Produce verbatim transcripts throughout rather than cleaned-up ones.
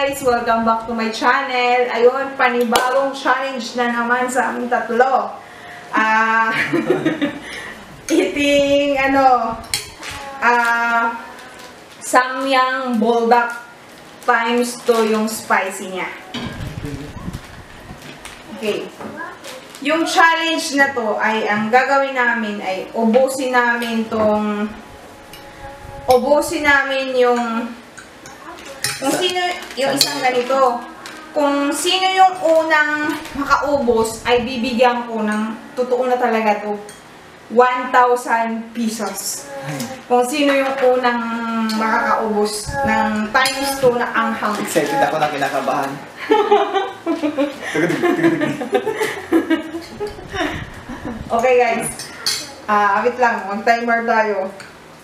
guys! Welcome back to my channel. Ayun, panibagong challenge na naman sa aming tatlo. Ah, uh, eating, ano, ah, uh, samyang buldak times two yung spicy niya. Okay. Yung challenge na to ay, ang gagawin namin ay ubusin namin tong, ubusin namin yung kung sino yung isang ganito, kung sino yung unang makaubos, ay bibigyan ko ng, totoo na talaga to, one thousand pesos. Kung sino yung unang makakaubos ng times two na anghang. Excited ako na kinakabahan. Okay guys, ah, uh, wait lang, mag-timer tayo.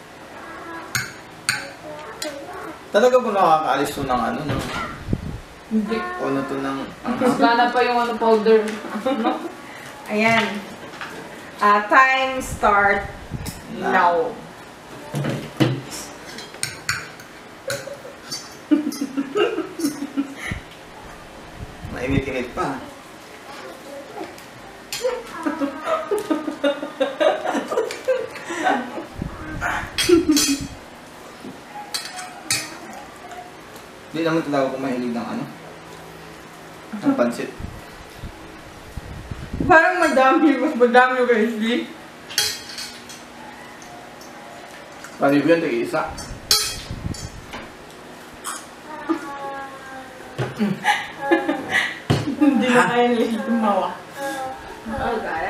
Talaga po nakakaalis to ng ano, ng... Hindi. Ano to ng... Gana pa yung ano, powder. Ayan. Uh, time start now. Mainit-init pa. Hindi naman talaga kung mahilig ng ano, ng pansit. Parang madami, mas madami guys, di? Paano yun, tig-isa? Hindi na kaya nila tumawa. Oh, kaya.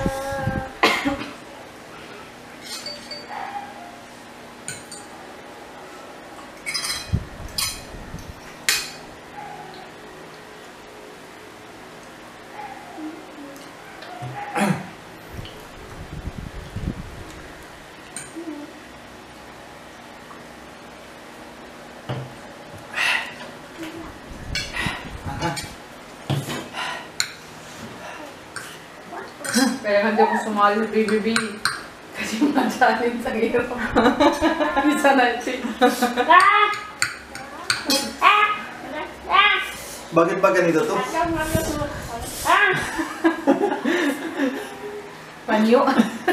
Kaya hindi ako sumali sa B B B. Kasi ma-challenge sa hirap. Isa na siya. Bakit ba ganito to? Panyo.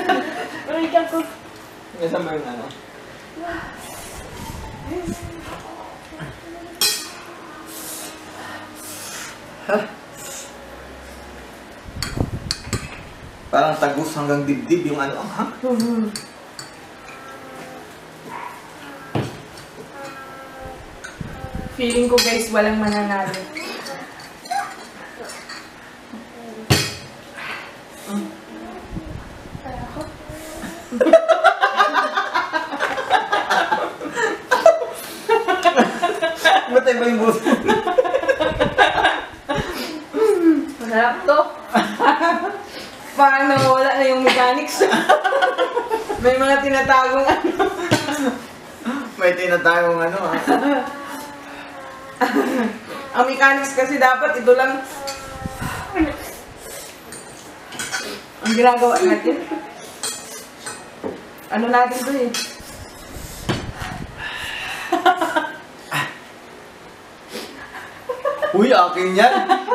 Nasaan ba yung ano? Huh? Parang tagus hanggang dibdib yung ano, ha? Feeling ko guys, walang mananalo. Matay ba yung buso? Masarap to. Parang nawala na yung mechanics. May mga tinatagong ano. May tinatayong ano, ha? Ang mechanics kasi dapat ito lang ang ginagawa natin. Ano natin to eh. Uy, akin yan!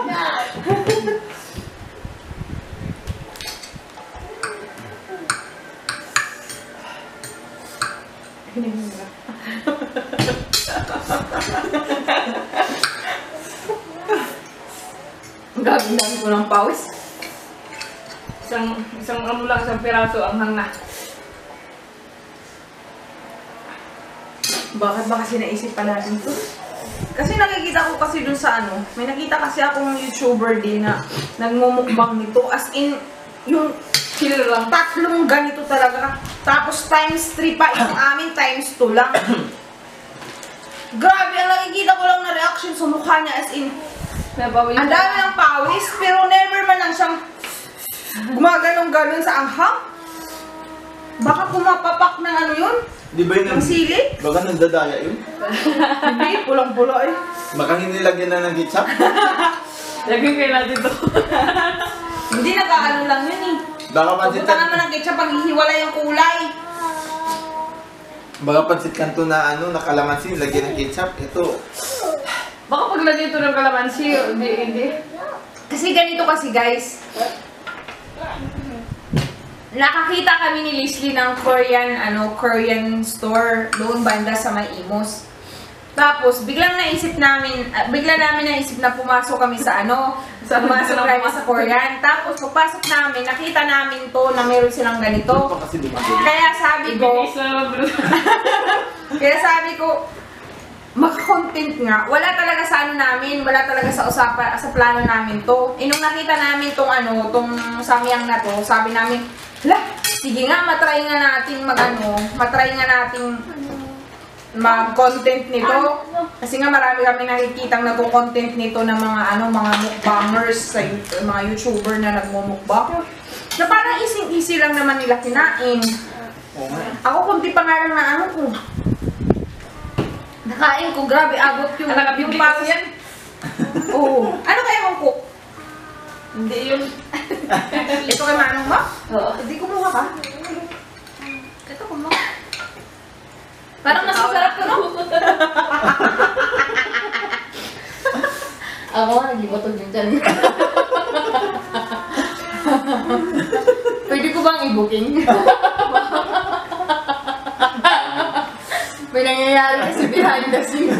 Ang gagawin ko ng pawis. Isang, isang ano lang, isang piraso ang hangna. Bakit ba kasi naisip pa natin to? Kasi nakikita ko kasi dun sa ano, may nakita kasi akong YouTuber din na nagmumukbang nito. As in, yung kilo lang, tatlong ganito talaga. Tapos times three pa, yung amin times two lang. Grabe, ang nakikita ko lang na reaction sa mukha niya as in, ang dami ng pawis, pero never man lang siyang gumaganong-ganon sa anghang. Baka pumapapak ng ano yun? Di ba yun Ang sili? Baka nandadaya yun? Hindi, pulang-pula eh. Baka hindi lagyan na ng ketchup? Lagyan kayo natin ito. Hindi, nag-ano lang yun eh. Baka pansit Pupunta naman ng ketchup pag hihiwalay yung kulay. Baka pansit kanto na ano, na kalamansi, lagyan ng ketchup. Ito. Baka tulad dito ng kalamansi, hindi, hindi. Kasi ganito kasi guys. Nakakita kami ni Leslie ng Korean, ano, Korean store doon banda sa May Imos. Tapos, biglang naisip namin, uh, bigla namin naisip na pumasok kami sa ano, sa pumasok kami sa Korean. Tapos, pagpasok namin, nakita namin to na meron silang ganito. Kasi lumaki. Kaya sabi ko, Ibigay sa bro. kaya sabi ko, maka-content nga. Wala talaga sa ano namin, wala talaga sa usapan, sa plano namin to. Eh, nung nakita namin tong ano, tong samyang na to, sabi namin, lah, sige nga, matry nga natin mag ano, matry nga natin mag-content nito. Kasi nga marami kami nakikitang nagko-content nito ng mga ano, mga mukbangers, sa mga YouTuber na nagmumukbang. Na parang easy-easy lang naman nila kinain. Oo nga. Ako kunti pa nga lang na ano ko. Nakain ko, grabe, abot yung, yung Nakabibig parang kasi yan. Oo. Ano kaya mong cook? Hindi yun. Ito kay Manong ba? Oo. Hindi kumuha ka. Ito kumuha. Parang mas masarap ko, no? Ako nga, nag-ibotog yung dyan. Pwede ko bang i-booking? May nangyayari kasi behind the scene.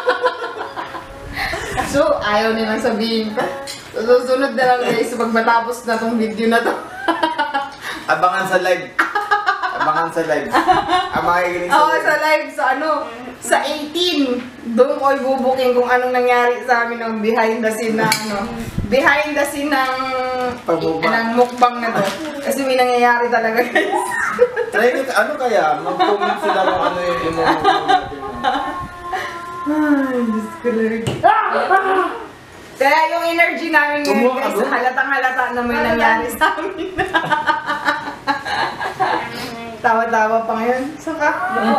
So, ayaw nilang sabihin pa. Susunod na lang guys pag matapos na tong video na to. Abangan sa live. Abangan sa live. Ang makikinig sa Oo, live. sa live, sa ano, sa eighteen. Doon ko i-booking kung anong nangyari sa amin ng behind the scene na ano. Behind the scene ng, Pagmukbang. ng mukbang na to. Kasi may nangyayari talaga guys. Try ko, ano kaya? Mag-comment sila kung ano yung imumukbang natin. Ay, Diyos ko Lord. Kaya yung energy namin ngayon Kumuha ka guys, doon? halatang halata na may nangyari sa amin. Tawa-tawa pa ngayon. Saka,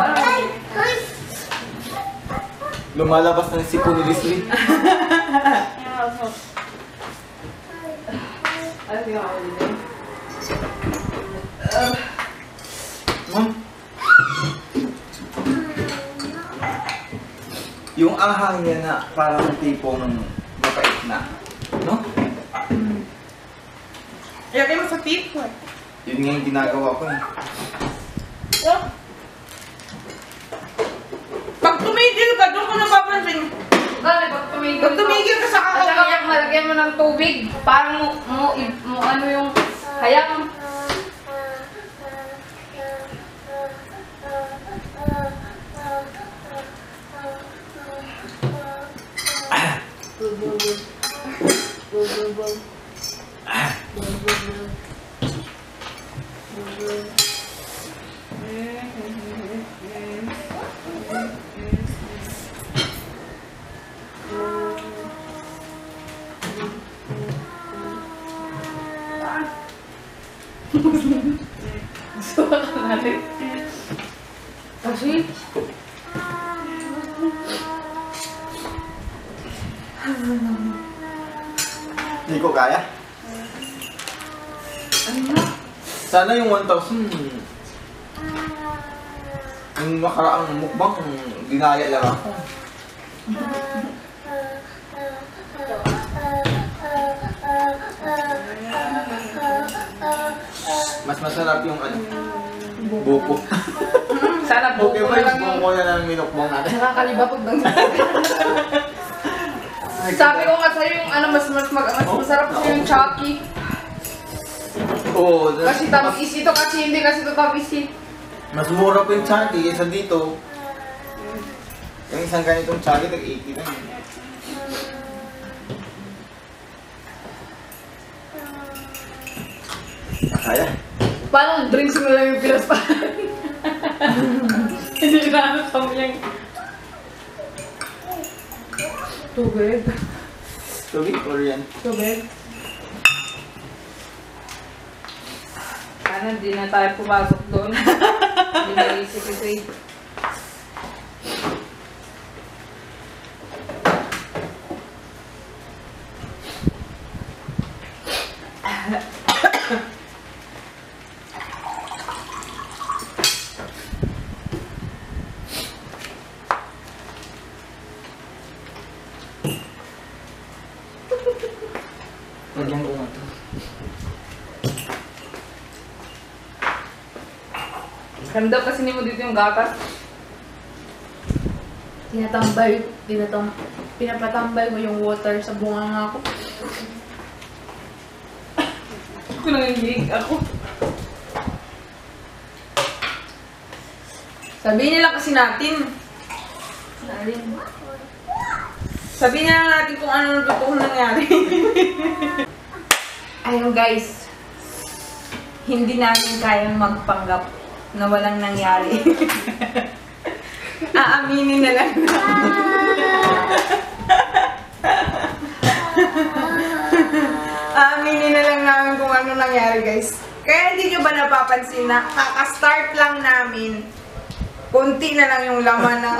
Lumalabas ng sipon ni Leslie. Ano yung ako dito? Ma'am? Yung anghang niya na parang tipong mapait na. No? ilagay mo sa tip. Yun nga yung ginagawa ko eh. Pag tumigil ka, doon ko napapansin. Gano'n, pag tumigil Pag tumigil ka sa At saka kakawin. kaya malagyan mo ng tubig. Parang mo, mo, mo ano yung hayang. Gusto ka natin. Kasi, Hindi ko kaya. Sana yung one thousand yung nakaraang mukbang, dinaya lang ako. Mas masarap yung ano, buko. sana po Okay ko ba na yung lang yung... buko na ng minukbang natin? Nakakalibapag ng Sabi ko nga sa'yo yung ano, mas, mas, mag, mas masarap kasi yung Chucky. Oo. Kasi tamis ito kasi hindi kasi ito tamis eh. Mas mura pa yung chagi kaysa dito. Yung isang ganitong chagi, nag-eighty lang. Kaya. Parang drinks mo lang yung pilas pa. Hindi na ano sa yung... tubig. Tubig or yan? Tubig. Sana hindi na tayo pumasok doon. Hindi na isip ito eh. Lagyan ko nga to. Ganda kasi ni mo dito yung gatas. Tinatambay, tinatam, pinapatambay ko yung water sa bunganga ko. Ako nanginginig ako. Sabihin nila kasi natin. Sabihin na lang natin kung ano ang totoo nangyari. Ayun guys, hindi namin kayang magpanggap na walang nangyari. Aaminin na lang namin. Aaminin na lang namin kung ano nangyari guys. Kaya hindi nyo ba napapansin na kaka-start lang namin, konti na lang yung laman ng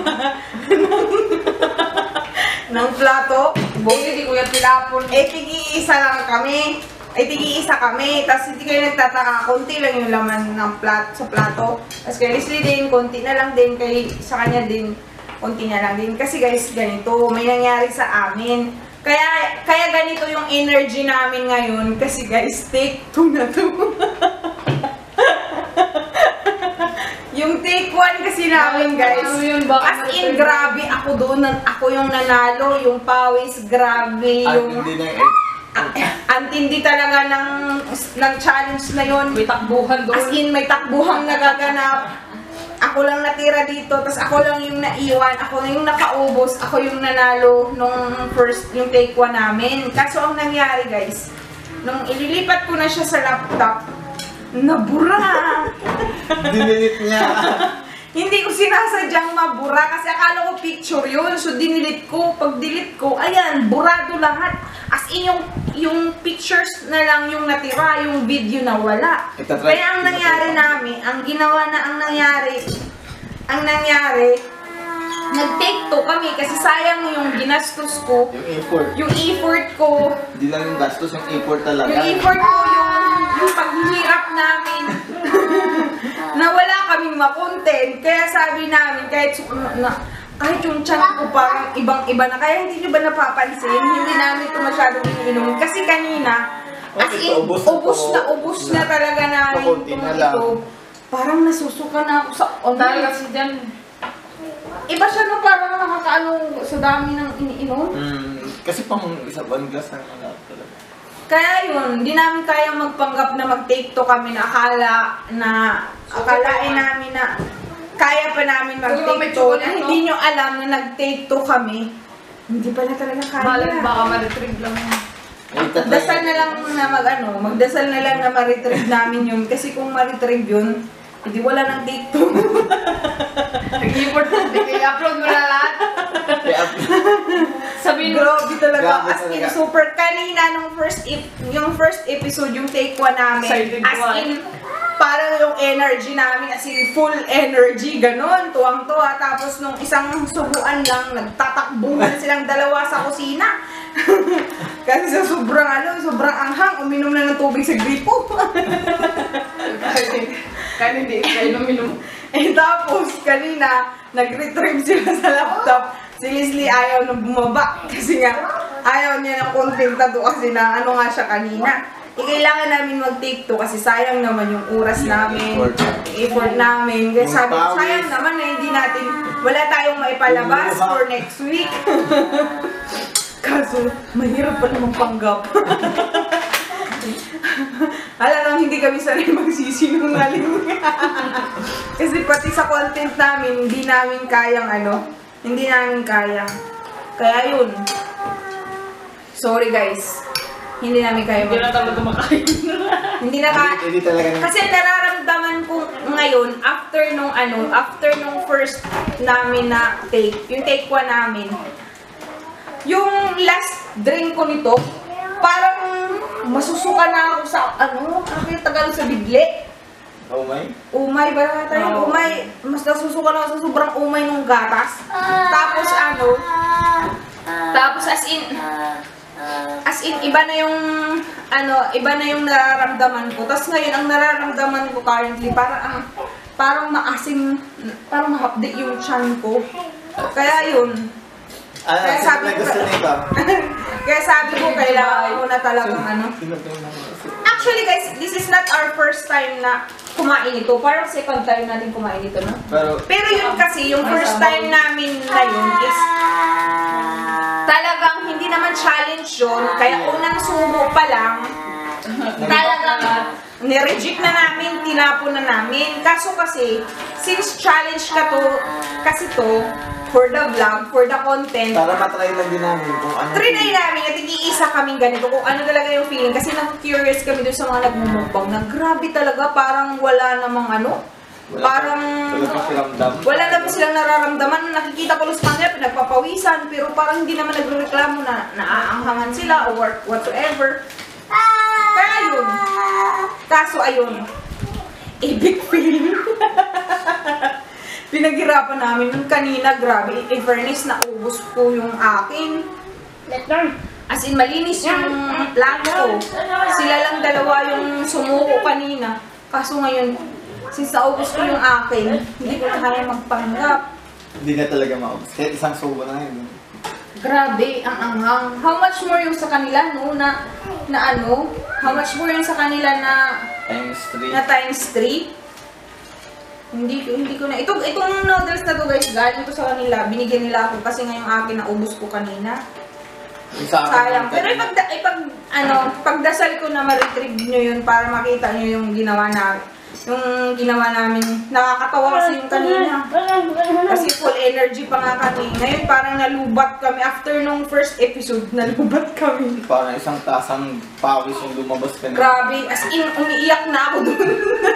ng plato. Buti di kuya tilapon. Eh, tigi-isa lang kami. Eh, tigi-isa kami. Tapos hindi kayo nagtataka, konti lang yung laman ng plat sa plato. Tapos kay Leslie din, konti na lang din. Kay sa kanya din, konti na lang din. Kasi guys, ganito, may nangyari sa amin. Kaya, kaya ganito yung energy namin ngayon. Kasi guys, take two na to. Yung take one kasi namin guys, Ano yun, baka as in grabe ako doon, ako yung nanalo, yung pawis, grabe, At yung hindi na yung ang tindi talaga ng, ng challenge na yun. May takbuhan doon. As in, may takbuhang nagaganap. Ako lang natira dito, tapos ako lang yung naiwan, ako lang yung nakaubos, ako yung nanalo nung first, yung take one namin. Kaso ang nangyari guys, nung ililipat ko na siya sa laptop, nabura! dinilit niya. Hindi ko sinasadyang mabura kasi akala ko picture yun. So, dinilit ko. Pag delete ko, ayan, burado lahat. As in, yung, yung pictures na lang yung natira, yung video na wala. Itatry- Kaya ang nangyari namin, ang ginawa na ang nangyari, ang nangyari, nag-take two kami kasi sayang yung ginastos ko. Yung effort. Yung effort ko, Hindi lang yung gastos, yung effort talaga. yung effort ko, yung, yung paghihirap namin, na wala kaming makontent. Kaya sabi namin, kahit, su- na, kahit yung chan ko parang ibang-iba na, kaya hindi nyo ba napapansin, hindi namin ito masyadong iniinom. Kasi kanina, as Okay, in, ubos na ubos to. na, ubos na talaga namin Pakunti itong na lang. ito. Parang nasusuka na ako sa Dahil online. kasi dyan, Iba siya no, parang nakakaano sa dami ng iniinom. Mm, kasi pang isa one glass na ano talaga. Kaya yun, hindi namin kayang magpanggap na mag-take two kami na akala na akalain namin na kaya pa namin Uy, mag-take may two. chocolate, Na hindi nyo alam na nag-take two kami. Hindi pala talaga malam kaya. baka ma-retrieve lang yun. Eh, itatry- Dasal na lang na mag ano, magdasal na lang na ma-retrieve namin yun. Kasi kung ma-retrieve yun, hindi wala nang take two. Nag-import mo, i-upload mo na lahat. Kaya, Sabihin mo, Grabe talaga. Grabe As in, talaga. super. Kanina, nung first, ep- yung first episode, yung take one namin. Excited As ko, ah. in, parang yung energy namin, as in, full energy, ganon, tuwang-tuwa. Tapos, nung isang subuan lang, nagtatakbuhan silang dalawa sa kusina. Kasi sa sobrang, ano, sobrang anghang, uminom na ng tubig sa gripo. kahit hindi kayo uminom. Eh, tapos, kanina, nag-retrieve sila sa laptop. Si Leslie ayaw na bumaba kasi nga ayaw niya ng content na to kasi na ano nga siya kanina. Eh, kailangan namin mag-take two kasi sayang naman yung oras namin, effort. yung effort namin. Kaya Yung sabi, pawis. sayang naman na hindi natin, wala tayong maipalabas Yung luha. for next week. Kaso, mahirap pa naman panggap. Alam lang, hindi kami sanay magsisinungaling. Kasi pati sa content namin, hindi namin kayang ano, hindi namin kaya. Kaya yun. Sorry guys. Hindi namin kaya Hindi na mag- talaga makain. Hindi na kaya. hindi, hindi talaga. Kasi nararamdaman ko ngayon, after nung ano, after nung first namin na take, yung take one namin, yung last drink ko nito, parang masusuka na ako sa, ano, ano yung Tagalog sa bigli? Oh my. Umay ba tayo? Oo. Umay, mas nasusuka na ako sa sobrang umay nung gatas. Tapos ano, tapos as in, as in, iba na yung, ano, iba na yung nararamdaman ko. Tapos ngayon, ang nararamdaman ko currently, parang, ang, parang maasim, parang mahapdi yung tiyan ko. Kaya yun, Ano, Kaya sino sabi na ko- gusto nito? Kaya sabi ko, kailangan ko na talagang ano. Sino to yung mga- Actually guys, this is not our first time na kumain ito. Parang second time natin kumain ito, no? Pero, Pero yun kasi, yung first time namin na yun is talagang hindi naman challenge yun. Kaya unang subo pa lang, talagang nireject na namin, tinapon na namin. Kaso kasi, since challenge ka to, kasi to, for the vlog, for the content, para matry lang din namin kung ano. trinay namin at iisa kaming ganito kung ano talaga yung feeling. Kasi na-curious kami dun sa mga nagmumukbang na grabe talaga, parang wala namang ano. Wala Parang Wala pa siramdam. wala naman silang nararamdaman. Nakikita ko lang sa kanila, pinagpapawisan, pero parang hindi naman nagreklamo na naaanghangan sila or whatsoever. Kaya yun. Kaso ayun, epic fail. Pinaghirapan namin nun kanina, grabe. In fairness, naubos ko yung akin. As in, malinis yung plato ko. Sila lang dalawa yung sumuko kanina. Kaso ngayon, since naubos ko yung akin, hindi ko na kaya magpanggap. Hindi na talaga maubos. Kahit isang subo na yun. Grabe, ang anghang. How much more yung sa kanila, no? Na, na ano? How much more yung sa kanila na, Times three. na times three? Hindi ko, hindi ko na. Ito, itong noodles na to guys, galing to sa kanila. Binigyan nila ako kasi ngayong akin naubos ko kanina. Yung sa akin, Sayang. yung Pero kanina. ipag, ipag, ano, pagdasal ko na ma-retrieve nyo yun para makita nyo yung ginawa na, yung ginawa namin. Nakakatawa kasi yung kanina. Kasi full energy pa nga kami. Ngayon parang nalubat kami. After nung first episode, nalubat kami. Parang isang tasang pawis yung lumabas ka na. Grabe. As in, umiiyak na ako doon.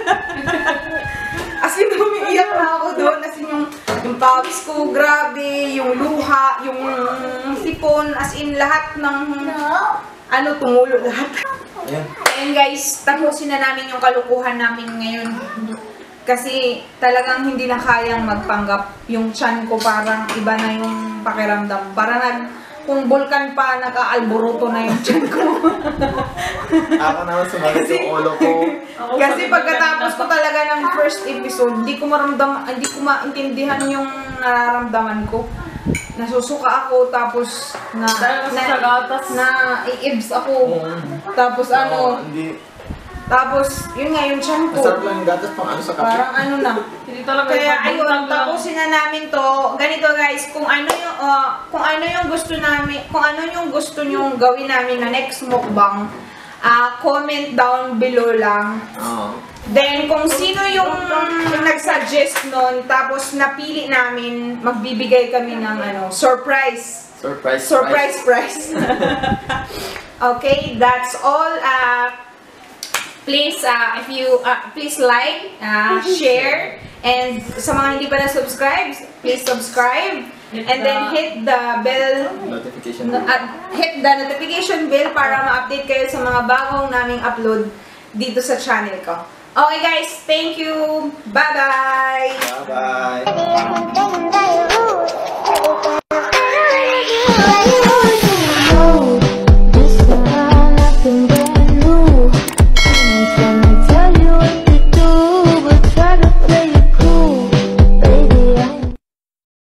As in, umiiyak na ako doon. As in, yung, yung pawis ko, grabe. Yung luha, yung sipon. As in, lahat ng, ano, tumulo lahat. Ayan. Ayan guys, tapusin na namin yung kalukuhan namin ngayon. Kasi talagang hindi na kayang magpanggap. Yung tiyan ko parang iba na yung pakiramdam. Para nag, kung bulkan pa, nag-aalboroto na yung tiyan ko. Ako naman sumalit yung ulo ko. Kasi pagkatapos ko talaga ng first episode, hindi ko maramdam, hindi ko maintindihan yung nararamdaman ko. Nasusuka ako, tapos na, Dahil kasi na, sa gatas. na i-ibs ako. Tapos Oo, ano, hindi. tapos yun nga yung tiyan ko. Masarap lang yung gatas pang ano sa kape. Parang ano na. Hindi talaga Kaya ipagbintang ayun, lang. tapusin na namin to. Ganito guys, kung ano yung uh, kung ano yung gusto namin, kung ano yung gusto nyong gawin namin na next mukbang, uh, comment down below lang. Oo. Then kung sino yung nag-suggest nun, tapos napili namin, magbibigay kami ng ano, surprise. Surprise. Surprise prize. Okay, that's all. Uh, please, uh, if you, uh, please like, uh, share, and sa mga hindi pa na-subscribe, please subscribe, and then hit the bell, Notification. at hit the notification bell para ma-update kayo sa mga bagong naming upload dito sa channel ko. Okay guys, thank you. Bye-bye. Bye-bye.